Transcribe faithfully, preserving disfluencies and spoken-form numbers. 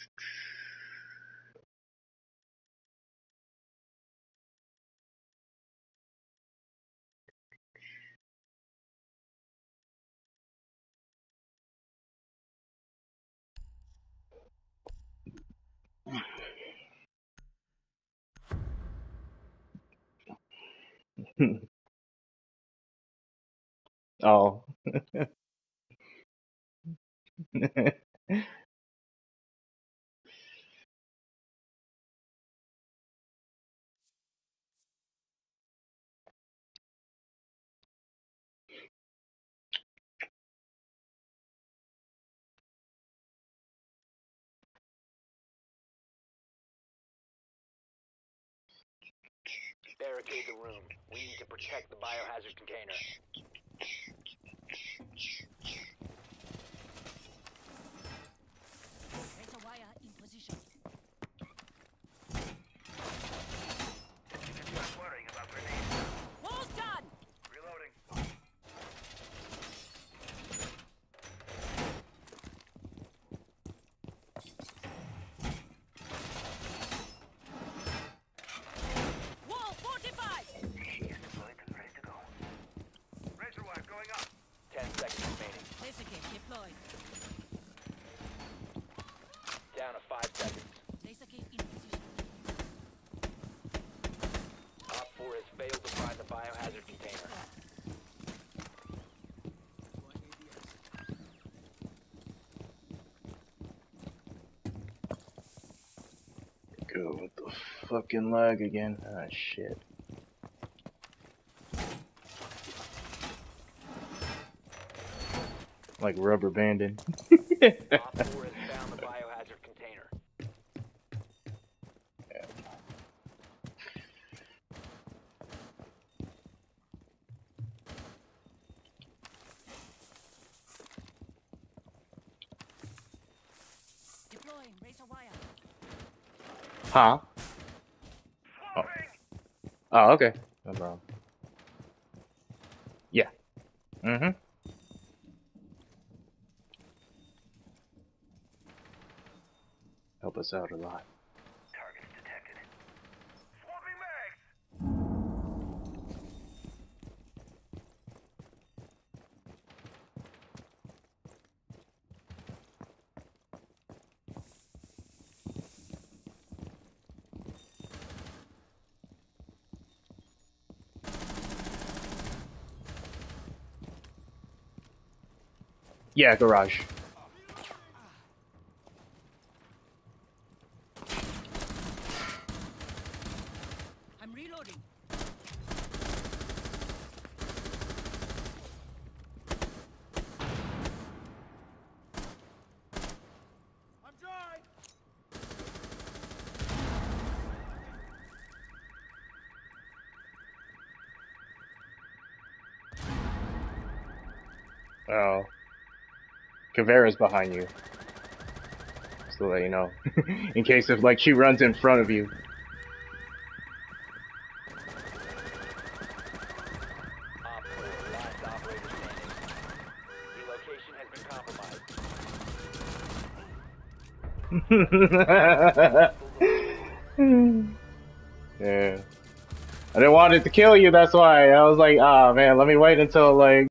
Oh. Barricade the room. We need to protect the biohazard container. Razor wire in position. Not worrying about grenades. Wall's done! Reloading. Wall fortified! She is deployed and ready to go. Razor wire going up. Ten seconds remaining. Laser gate deployed. Down to five seconds. Laser gate in position. Op four has failed to find the biohazard container. Go with the fucking lag again. Ah, shit. Like rubber banding. Op four has found the biohazard container. Deploying razor wire. Huh? Oh. Oh, okay. No problem. Yeah. Mm-hmm. Help us out a lot. Targets detected. Swapping mags! Yeah, garage. I'm reloading. I'm dry! Oh. Caveira's behind you. Just to let you know. In case if, like, she runs in front of you. Op four, last operator standing. The location has been compromised. Yeah. I didn't want it to kill you, that's why. I was like, ah, man, let me wait until, like,